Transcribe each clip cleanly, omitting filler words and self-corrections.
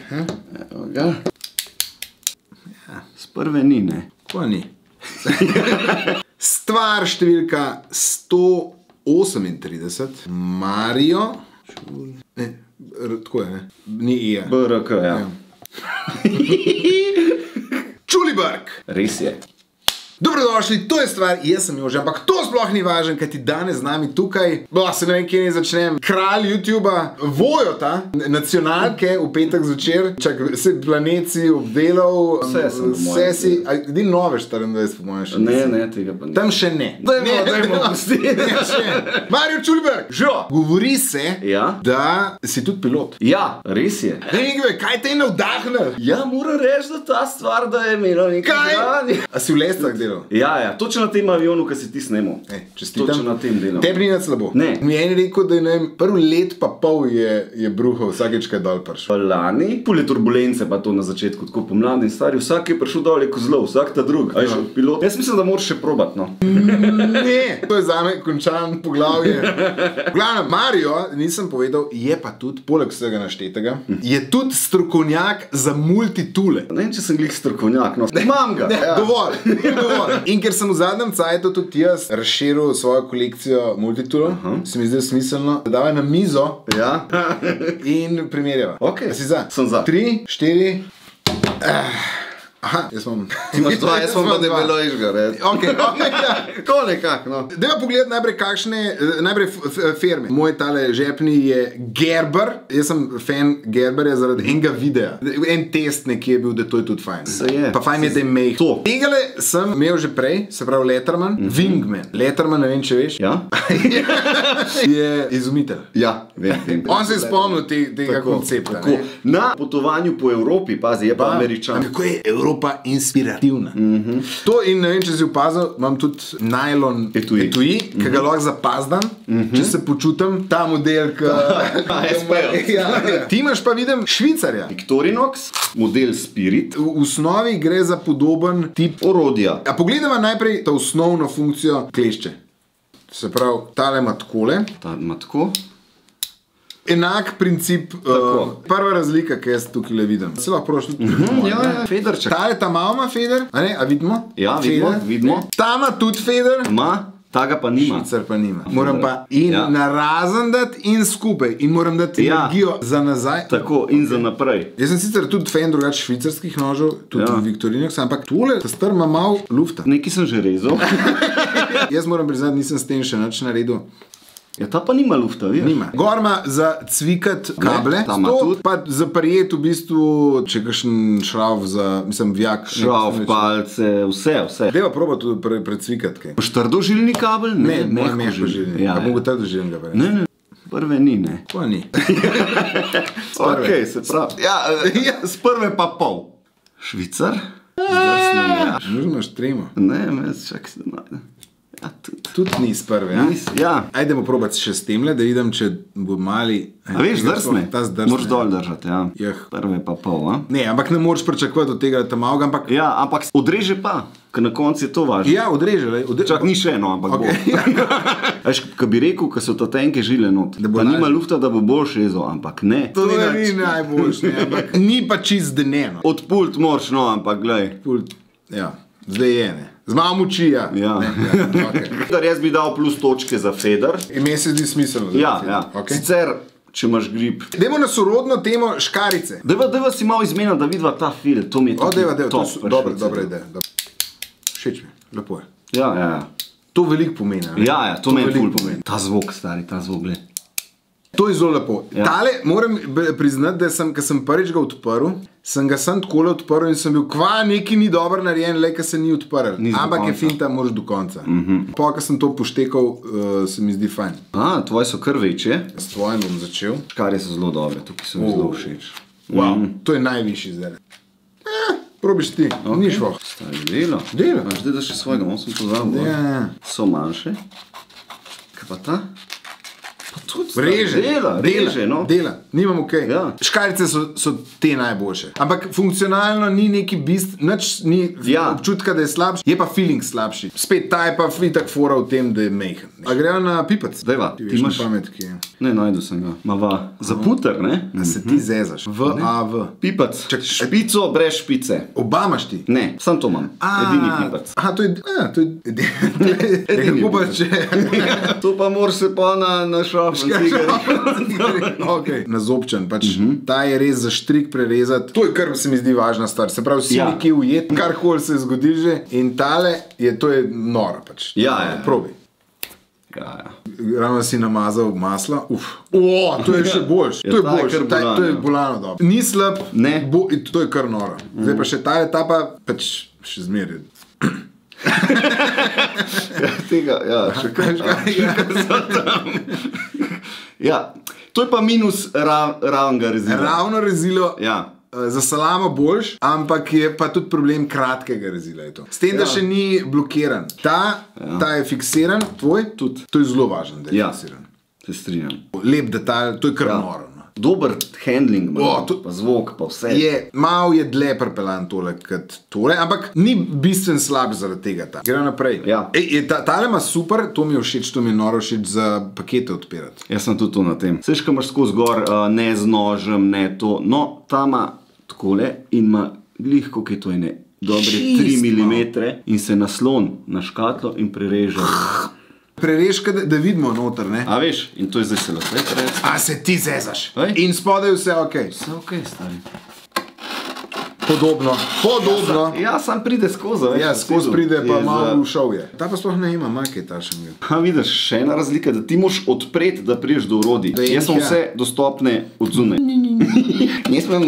Evo ga. Z prve ni, ne? Ko ni? Stvar številka 138. Mario. Ne, tako je, ne? Ni ija. BRK, ja. Čulibrk. Res je. Dobrodošli, to je stvar, jaz sem Jože, ampak to sploh ni važen, kaj ti danes z nami tukaj, se ne vem, kje ne začnem, kralj YouTuba, Vojota, nacionalke v petek zvečer, čak, se planet si obdelal, vse si, di nove 24 po mojem še nisi. Ne, tega pa ne. Tam še ne. Dajmo pusti. Mario Čulibrk, govori se, da si tudi pilot. Ja, res je. Kaj te je navdahnil? Ja, moram reči, da ta stvar, da je imela nekaj zrani. A si v Lestah delal? Ja, točno na tem avionu, ki si ti snemal. Čestitam. Točno na tem delam. Tebi ni nad slabo. Ne. Mi je en rekel, da je prv let pa pol je bruhal, vsakeč kaj dol prišel. Lani, pol je turbulence pa to na začetku, tako pomladni stari, vsak je prišel dol, je kozlov, vsak ta drug. A je šel pilot? Jaz mislim, da moraš še probat, no. Ne, to je zame končan poglavje. V glavnem, Mario, nisem povedal, je pa tudi, poleg vsega naštetega, je tudi strokovnjak za multitule. Ne vem, če sem glih strokovnjak, no. Imam ga. Dovolj. In ker sem v zadnjem cajtu tudi jaz razširil svojo kolekcijo multitulov, se mi zdaj smiselno, da davaj na mizo in primerjava. Ok, si za? Sem za. 3, 4... Aha, jaz imam... Ti imaš dva, jaz imam pa debelo išga, red. Ok, ja. Ko nekak, no. Dajmo pogledati najprej kakšne, najprej firme. Moj tale žepni je Gerber. Jaz sem fan Gerberja zaradi enega videa. En test nekje je bil, da to je tudi fajn. Se je. Pa fajn je, da je mejh. To. Tegale sem imel že prej, se pravi Letterman, Wingman. Letterman, ne vem, če veš. Ja? Je izumitelj. Ja, vem. On se je spomnil tega koncepta. Na potovanju po Evropi, pazi, je pa Američan. Kako je Evropa inspirativna. To in ne vem, če si opazil, imam tudi nylon etui, ki ga lahko zapazdam, če se počutim, ta model, Ti imaš pa, vidim, Švicarja. Victorinox, model Spirit. V osnovi gre za podoben tip orodja. A pogledamo najprej ta osnovno funkcijo klešče. Se pravi, tale ima takole. Ta ima tako. Enak princip, prva razlika, ki jaz tukaj le vidim. Se lahko proš tudi federček. Tale ta malo ima feder, a vidimo? Ja, vidimo. Ta ima tudi feder. Ta ga pa nima. Švicar pa nima. Moram pa in narazen dati in skupaj. In moram dati energijo za nazaj. Tako, in za naprej. Jaz sem sicer tudi fan drugače švicarskih nožev, tudi Victorinox, ampak tole, ta str ima malo lufta. Nekaj sem že rezal. Jaz moram priznati, nisem s tem še nič naredil. Ja, ta pa nima lufta, vidiš? Nima. Gor ima za cvikat kable, pa za prijet v bistvu, če kakšen šrauf za, mislim, vjak. Šrauf, palce, vse. Deva proba tudi precvikat kaj. Boš trdožilni kabel? Ne, mehkožilni. A mogo trdožilnega pa ne? Ne, prve ni, ne. Ko ni? Ok, se pravi. Ja, s prve pa pol. Švicar? Zdrsnem, ja. Možno imaš tremo. Ne, čak se da najde. Tudi ni z prve, ja? Ajdemo probati še s temle, da vidim, če bo mali... A veš, zdrsne? Moraš dol držati, ja. Prve pa pol, a? Ne, ampak ne moraš pričakovati od tega, da ta malga, ampak... Ja, ampak odreže pa, ker na konci je to važno. Ja, odreže. Čak ni še eno, ampak bo. Veš, ko bi rekel, ko so ta tenke žile not, da nima lufta, da bo bolj šezo, ampak ne. To ni najboljše, ampak ni pa čist deneno. Od pult moraš, no, ampak glej. Pult, ja, zdaj je, ne. Z malo moči, ja. Jaz bi dal plus točke za feder. Ime se zdi smiselno. Ja. Sicer, če imaš grip. Dajmo na sorodno temo škarice. Dajva si malo izmena, da vidva ta fil. To mi je tako top. Dobra ideja. Všeč mi, lepo je. Ja. To veliko pomeni. Ja, to meni ful pomeni. Ta zvok, stari, ta zvok, gled. To je zelo lepo. Tale, moram priznati, da ko sem prvič ga odprl, sem ga sam takole odprl in sem bil, kva, neki ni dobro narejen, le, ko se ni odprl. Ampak je finta, moraš do konca. Po, ko sem to poštekal, se mi zdi fajn. Tvoje so kar večje. S tvojim bom začel. Škarje so zelo dobre, tukaj so mi zelo všeč. Wow, to je najvišji zdaj. Probiš ti, ni šlo. Stari, delo. Zdaj da še svojega, on sem pozabil. So manjše. Kaj pa ta? Pa tudi Reže. Reže, no. Dela. Nimam ok. Ja. Škarjice so te najboljše. Ampak funkcionalno ni neki nič ni občutka, da je slabši, je pa feeling slabši. Spet ta je pa itak fora v tem, da je mehen. A grejo na pipac? Dajva, ti imaš pamet, ki je. Ne, najdu sem ga. Mava, za puter, ne? Da se ti zezaš. V. Pipac. Špico brez špice. Oba imaš ti? Ne, sam to imam. Edini pipac. Aha, to je kako pa če... To pa moraš se pa na šrafen cigaret. Okay. Na zobčen, pač ta je res za štrik prerezati. To je kar se mi zdi važna stvar. Se pravi, si nekje ujet, karkoli se zgodi že in tale, to je noro pač. Probi. Ravno si namazal maslo. To je še boljš. To je boljš. To je bolano dobro. Ni slab, to je kar noro. Zdaj pa še tale, ta pa pač še zmeri. Tega, še kaj so tam. To je pa minus ravnega rezila. Ravno rezilo. Za salamo boljš, ampak je pa tudi problem kratkega rezila. S tem, da še ni blokiran. Ta je fiksiran, tvoj, tudi. To je zelo važno, da je fiksiran. Se strinjam. Lep detalj, to je kar noro. Dober handling, pa zvok, pa vse. Mal je dlje prepeljan tole kot tole, ampak ni bistven slab zaradi tega. Gremo naprej. Tale ima super, to mi je všeč, to mi je noro všeč za pakete odpirati. Jaz sem tudi to na tem. Seš, ko imaš skozi gor, ne z nožem, ne to. No, ta ima takole in ima glih, koliko je to ene dobre 3 mm in se naslon na škatlo in prereže. Prerežka, da vidimo noter, ne? A veš, in to je zdaj se lahko prereže. A se ti zezaš. In spodaj vse ok. Vse ok, stari. Podobno. Ja, sam pride skozi. Ja, skozi pride, pa malo ušel je. Ta pa sploh ne ima, kaj tašnega. Vidiš, še ena razlika, da ti moš odpreti, da priješ do orodij. Jaz sem vse dostopne od zunaj. Nismo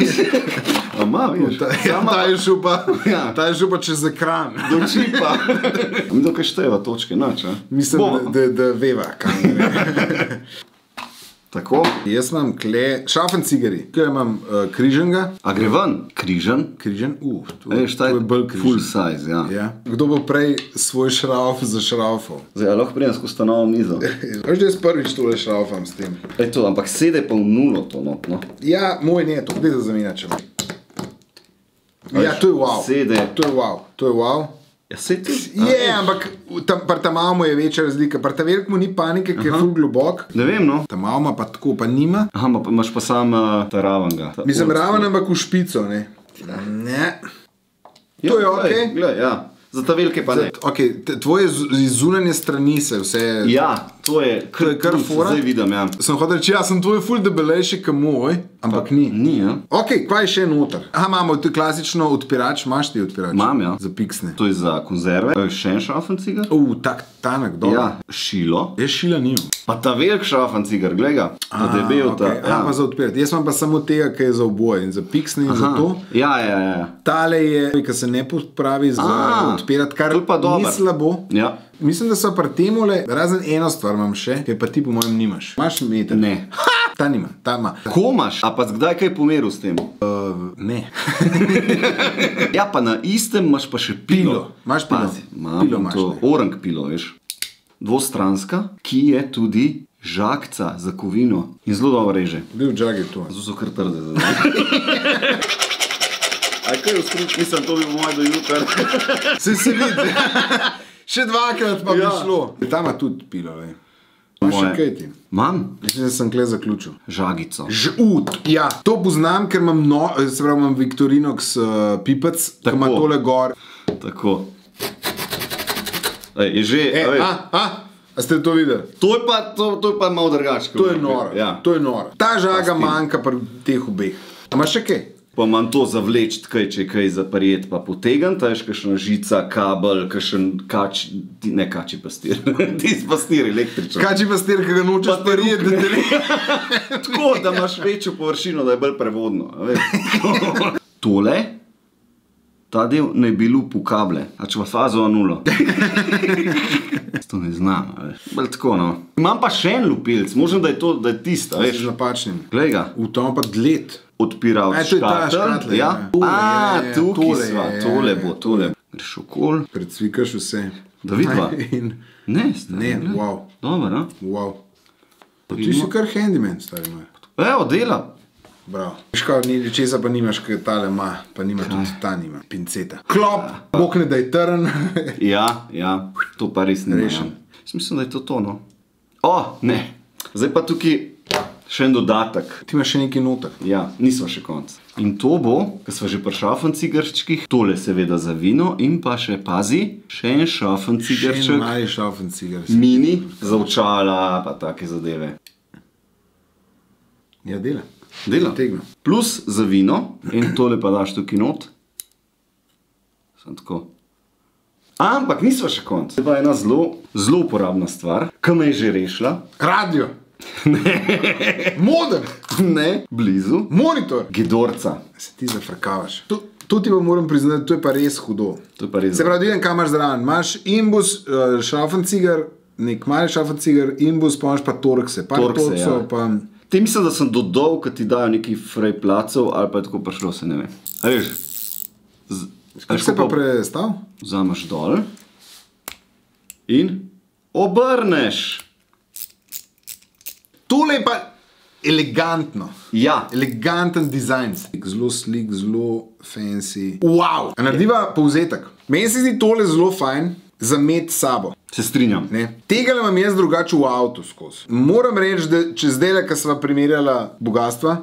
Ta je šel pa čez ekran. Do čipa. Mi dokaj števa točke, nač, a? Mislim, da veva, kaj je. Tako. Jaz imam šrafen cigari. Tukaj imam križanga. A gre ven? Križan? Križan? To je bolj križan. Full size, ja. Kdo bo prej svoj šrauf zašraufal? Zdaj, lahko prijem skozi ta novo mizo. Veš, da jaz prvič tole šraufam s tem. To, ampak sede pa v nulo to notno. Ja, moj ne, to gde za zamenjačem. Ja, to je wow. Sede. To je wow. Ja, se ti? Ampak pri ta malmu je večja razlika. Pri ta velikmu ni panike, ker je ful globok. Ne vem, no. Ta malma pa tako, pa nima. Aha, imaš pa sam ta ravanga. Mislim, raven, ampak v špico, ne. Ne. To je ok. Glej, ja. Za ta velike pa ne. Ok, tvoje zunanje strani se vse... Ja, to je kar fora. Zdaj vidim, ja. Sem hotel reči, sem tvoj ful debelejši ka moj, ampak ni. Ni, ja. Ok, kaj je še noter? Aha, imamo ti klasično odpirač, imaš ti odpirač? Imam, ja. Za piksne. To je za konzerve. Še en šrafen cigar? Tak tanek, dobro. Ja, šilo. Šila nimam. Pa ta velik šrafen cigar, glej ga. Ta debel, ta. Ja, pa za odpirati. Jaz imam pa samo tega, ki je za oboje. In za piksne in za to. Ja. Tale je, ki se ne popravi za odpirati, kar ni slabo. Ja. Mislim, da so pri temole, razen eno stvar imam še, ki pa ti po mojem nimaš. Imaš meter? Ne. Ta nima, ta ima. Ko imaš? A pa kdaj kaj pomeril s tem? Ne. Ja, pa na istem imaš pa še pilo. Imaš pilo? Imam to orang pilo, veš. Dvostranska, ki je tudi žagca za kovino. In zelo dobro reže. Bil žag je to. Zelo so kar trde za Aj kaj uskruč, mislim, to bi moj do jutra. Se vidi. Še dvakrat pa bi šlo. Tam ima tudi pilo, vej. Imaš še kaj ti? Imam? Mislim, da sem kle zaključil. Žagico. Ja, to poznam, ker imam Victorinox pipac, ki ima tole gor. Tako. Je že... A ste to videli? To je pa malo drugačko. To je noro. Ta žaga manjka pri teh obeh. Imaš še kaj? Pa imam to zavleč, če kaj zaprijet, pa potegam, ta je kakšna žica, kabel, kakšen ne kači pastir, tisti pastir električen. Kači pastir, ki ga nočeš parijet, da te Tako, da imaš večjo površino, da je bolj prevodno. Tole, ta del ne bi lupu kable, a če pa fazo nulo. To ne znam, bolj tako, no. Imam pa še en lupilc, možem, da je tista, veš. Z napačnim. Glej ga. V tom pa dled. Odpiral škatel. Ja? Tukaj sva, tole bo. Greš okol. Predsvikaš vse. Da vidva. Ne, wow. Dobro, no? Wow. Ti si kar handyman, stari moj. Evo, dela. Bravo. Veš kaj, česa pa nimaš, kaj tale ima, pa nima tudi ta nima, pinceta. Klop, bokne, da je trn. Ja, to pa res ne rešim. Mislim, da je to, no. Ne. Zdaj pa tukaj še en dodatek. Ti imaš še nekaj noter. Ja, nismo še konc. In to bo, ko smo že pri šafencigerčkih, tole seveda za vino in pa še, pazi, še en šafencigerček. Še en mali šafencigerček. Mini, za očala, pa take zadeve. Ja, dela. Plus za vino in tole pa daš tukaj not. Samo tako. Ampak nisva še konc. To je pa ena zelo uporabna stvar, ki me je že rešila. Radio. Modem. Ne, blizu. Monitor. Gidorca. Se ti zafrkavaš. To ti pa moram priznati, to je pa res hudo. To je pa res. Se pravi, vidim, kaj imaš zraven. Imaš imbus, šafenciger, nek mali šafenciger, imbus, pa imaš pa torkse. Torkse, ja. Pa... Te mislim, da sem dodal, ko ti dajo neki frej placov, ali pa je tako prišlo, se ne ve. A veš? Kako se pa prestav? Vzameš dol in obrneš. Tole je pa elegantno. Ja. Eleganten dizajn. Zelo slik, zelo fancy. Wow! Narediva povzetek. Meni se zdi tole zelo fajn za med sabo. Se strinjam. Tega imam jaz drugače v avtu skozi. Moram reči, da če zdaj, ko sva primerjala bogatstva,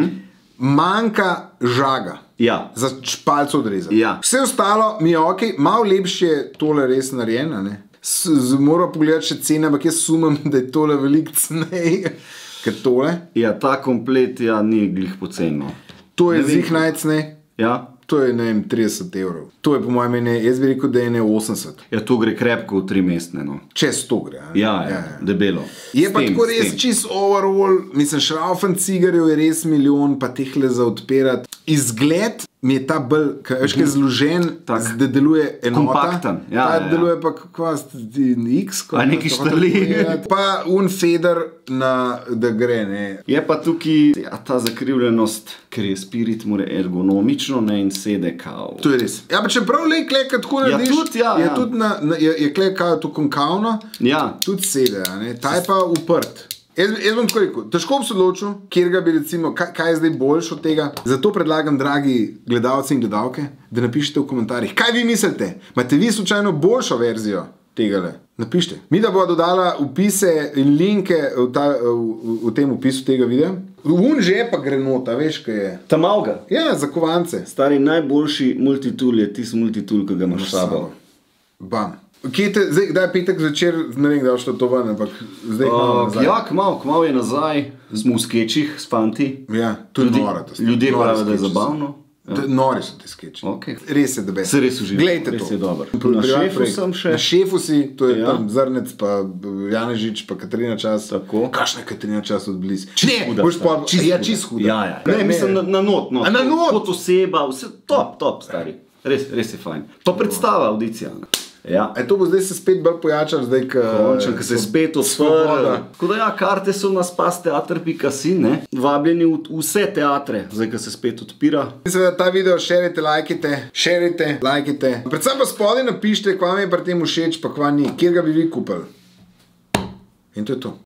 manjka žaga. Ja. Za špalco odrezati. Ja. Vse ostalo mi je ok, malo lepše je tole res narejeno. Moram pogledati še cene, ampak jaz sumem, da je tole veliko cenej, ker tole. Ja, ta komplet ni glih poceni. To je zih najcenej. Ja. To je, ne vem, 30 evrov. To je po mojem meni, jaz bi rekel, da je 80. Ja, to gre krepko v 3 mestne, no. Če 100 gre. Ja, debelo. Je pa tako res čist overall, mislim, šraufen-cigarjev je res milijon, pa tehle za odpirati. Izgled mi je ta bolj, veš, kaj je zložen, da deluje enota. Kompakten. Ja, ta deluje pa kako X. A neki štali. Pa un feder, da gre, ne. Je pa tukaj ta zakrivljenost, ker je spirit more ergonomično, ne, in sede kao. To je res. Ja, pa čeprav le kleka tako narediš, je tudi je kleka to konkavno, tudi sede, ne. Ta je pa uprt. Jaz bom tako rekel, težko bi se odločil, kjer ga bi recimo, kaj je zdaj boljš od tega. Zato predlagam, dragi gledalci in gledalke, da napišete v komentarjih, kaj vi mislite? Imate vi slučajno boljšo verzijo tegale? Napišite. Mi da bo dodala upise in linke v tem opisu tega videa. Un že pa gre nota, veš, kaj je. Ta malga? Ja, za kovance. Stari najboljši multitool je tisti multitool, ki ga imaš sabo. Bam. Zdaj, kdaj je petek zvečer, ne vem, kdaj je šlo to ven, ampak zdaj malo nazaj. Ja, kmalo je nazaj, smo v skečih s fanti. Ja, to je nora. Ljudje pravijo, da je zabavno. Nori so ti skeči. Res je, da best. Se res uživam. Glejte to. Res je dober. Na šefu sem še. Na šefu si, to je tam Zrnec, pa Janežič, pa Katarina Čas. Tako. Kakšna je Katarina Čas od bliz? Ne, boš pa, ja, čist huda. Ja. Ne, mislim na not, no. Na not? Kot oseba, vse top, stari. Res je fajn. Pa predstava, audicija. Ja. To bo zdaj se spet bolj pojačal, zdaj, ko se spet odprl. Tako da ja, karte so na spasteater.si, ne? Vabljeni v vse teatre, zdaj, ko se spet odpira. Mislim, da ta video šerite, lajkite. Predvsem pa spodaj napišite, kva mi je pri tem všeč, pa kva ni, kjer ga bi vi kupili. In to je to.